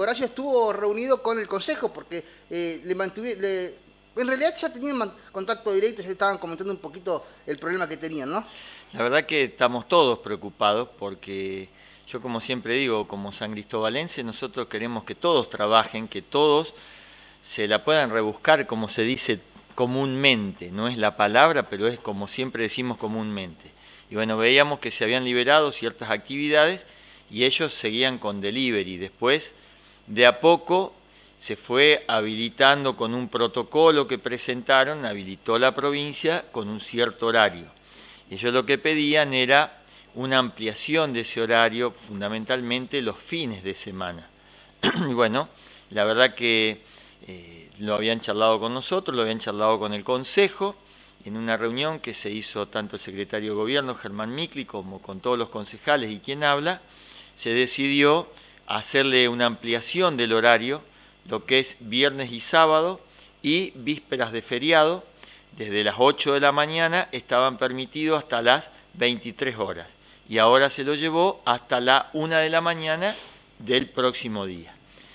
Horacio estuvo reunido con el Consejo porque en realidad ya tenían contacto directo, ya estaban comentando un poquito el problema que tenían, ¿no? La verdad que estamos todos preocupados porque yo, como siempre digo, como san cristobalense, nosotros queremos que todos trabajen, que todos se la puedan rebuscar, como se dice comúnmente. No es la palabra, pero es como siempre decimos comúnmente. Y bueno, veíamos que se habían liberado ciertas actividades y ellos seguían con delivery. Después, de a poco, se fue habilitando con un protocolo que presentaron, habilitó la provincia con un cierto horario. Ellos lo que pedían era una ampliación de ese horario, fundamentalmente los fines de semana. Y bueno, la verdad que lo habían charlado con nosotros, lo habían charlado con el Consejo, en una reunión que se hizo tanto el secretario de Gobierno, Germán Micli, como con todos los concejales y quien habla, se decidió hacerle una ampliación del horario, lo que es viernes y sábado y vísperas de feriado. Desde las 8 de la mañana estaban permitidos hasta las 23 horas y ahora se lo llevó hasta la 1 de la mañana del próximo día.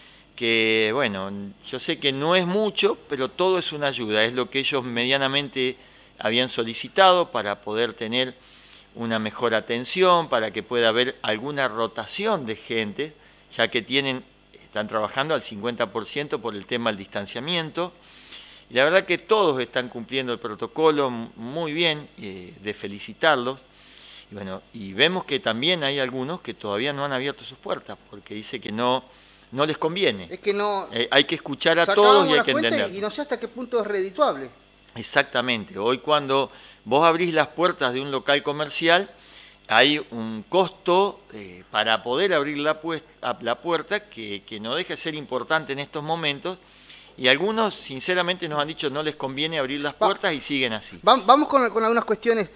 Que bueno, yo sé que no es mucho, pero todo es una ayuda, es lo que ellos medianamente habían solicitado para poder tener una mejor atención, para que pueda haber alguna rotación de gente, ya que están trabajando al 50% por el tema del distanciamiento. Y la verdad que todos están cumpliendo el protocolo muy bien, de felicitarlos. Y bueno, y vemos que también hay algunos que todavía no han abierto sus puertas, porque dice que no les conviene. Es que no... Hay que escuchar a todos y hay que entender. Y no sé hasta qué punto es redituable. Exactamente. Hoy cuando vos abrís las puertas de un local comercial, hay un costo para poder abrir la puerta que no deja de ser importante en estos momentos. Y algunos, sinceramente, nos han dicho no les conviene abrir las puertas y siguen así. Vamos con algunas cuestiones,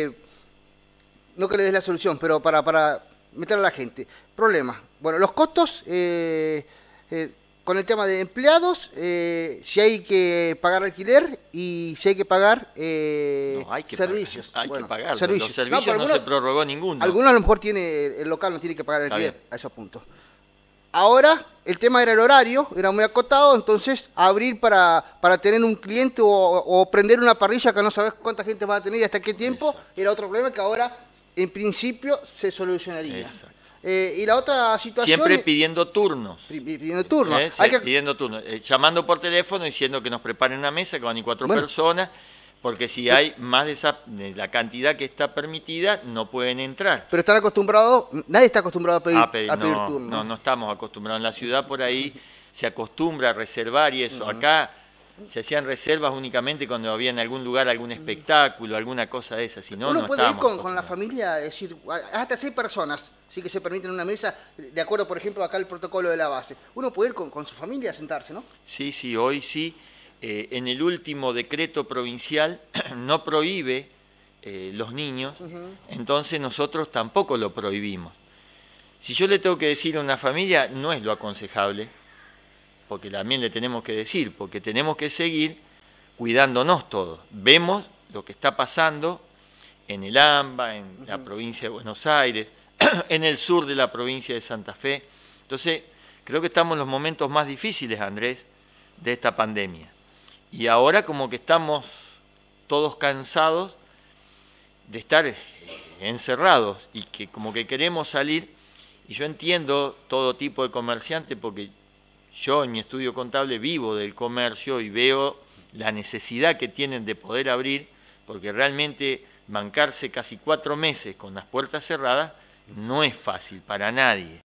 no que le des la solución, pero para meter a la gente. Problema. Bueno, los costos con el tema de empleados, si hay que pagar alquiler y si hay que pagar servicios. Hay que pagar. Servicios. Los servicios no se prorrogó ninguno. Algunos a lo mejor el local no tiene que pagar alquiler a esos puntos. Ahora, el tema era el horario, era muy acotado, entonces abrir para tener un cliente o prender una parrilla que no sabes cuánta gente va a tener y hasta qué tiempo, era otro problema que ahora, en principio, se solucionaría. Y la otra situación... Siempre pidiendo turnos. Pidiendo turnos. Pidiendo turnos. Llamando por teléfono diciendo que nos preparen una mesa, que van a ir 4 personas. Porque si hay más de la cantidad que está permitida, no pueden entrar. Pero están acostumbrados, nadie está acostumbrado a pedir turno. No estamos acostumbrados. En la ciudad por ahí se acostumbra a reservar y eso. Acá se hacían reservas únicamente cuando había en algún lugar algún espectáculo, alguna cosa de esa. Si no, uno puede ir con la familia, es decir, hasta 6 personas, sí que se permiten una mesa, de acuerdo, por ejemplo, acá el protocolo de la base. Uno puede ir con su familia a sentarse, ¿no? Sí, hoy sí. En el último decreto provincial no prohíbe los niños, entonces nosotros tampoco lo prohibimos. Si yo le tengo que decir a una familia, no es lo aconsejable, porque también le tenemos que decir, porque tenemos que seguir cuidándonos todos. Vemos lo que está pasando en el AMBA, en la provincia de Buenos Aires, en el sur de la provincia de Santa Fe. Entonces, creo que estamos en los momentos más difíciles, Andrés, de esta pandemia. Y ahora como que estamos todos cansados de estar encerrados y que como que queremos salir. Y yo entiendo todo tipo de comerciante porque yo en mi estudio contable vivo del comercio y veo la necesidad que tienen de poder abrir, porque realmente bancarse casi 4 meses con las puertas cerradas no es fácil para nadie.